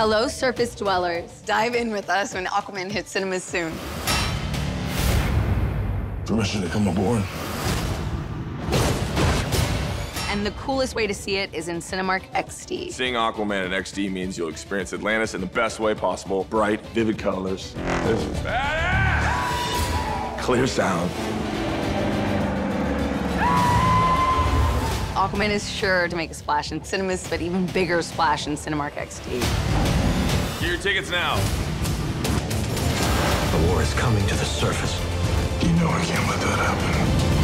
Hello, surface dwellers. Dive in with us when Aquaman hits cinemas soon. Permission to come aboard. And the coolest way to see it is in Cinemark XD. Seeing Aquaman in XD means you'll experience Atlantis in the best way possible. Bright, vivid colors. This is badass! Clear sound. Aquaman is sure to make a splash in cinemas, but even bigger splash in Cinemark XD. Get your tickets now. The war is coming to the surface. You know I can't let that happen.